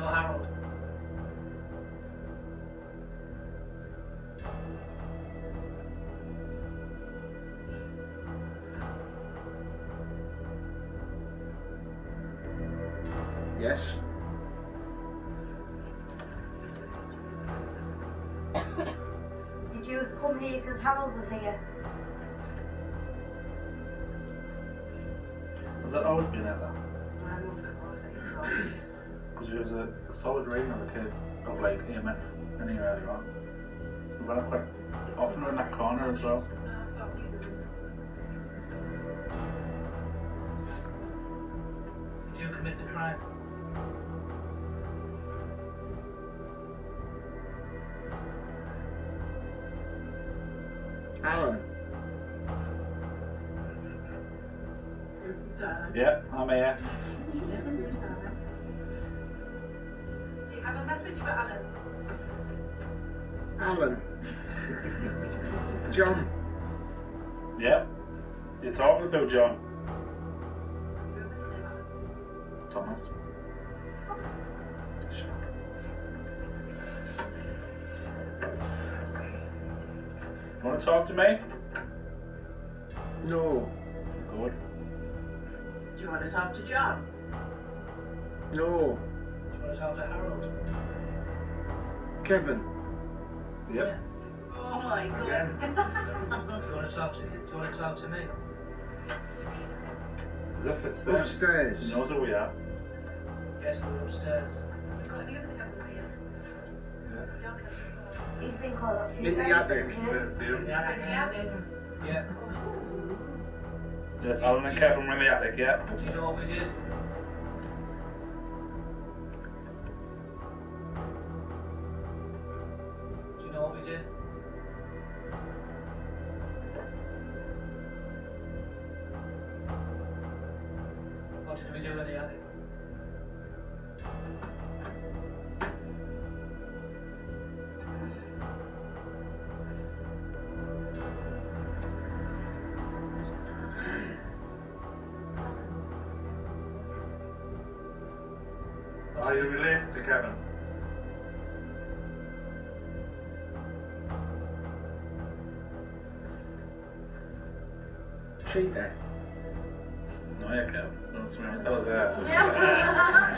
know Harold? Yes. Did you come here because Harold was here? Has it always been like that? Because there was a solid reading of a kid of like EMF any earlier on. We've got it quite often in that corner as well. Did you commit the crime? Alan. Yeah, I'm here. Do you have a message for Alan? Alan. John. Yeah. You're talking to John. Thomas. You want to talk to me? No. Good. Do you want to talk to John? No. Do you want to talk to Harold? Kevin. Yep. Oh my god. Again. Do you want to talk to me? As if it's there. Upstairs. He knows who we are. Yes, we're upstairs. He's been called up. In the attic. Yeah. Yes, Alan and Kevin were in the attic, yeah. Do you know what we did? Do you know what we did? What did we do in the attic? Are you related to Kevin? Cheater. No, yeah, Kevin. Don't tell us that. Yeah.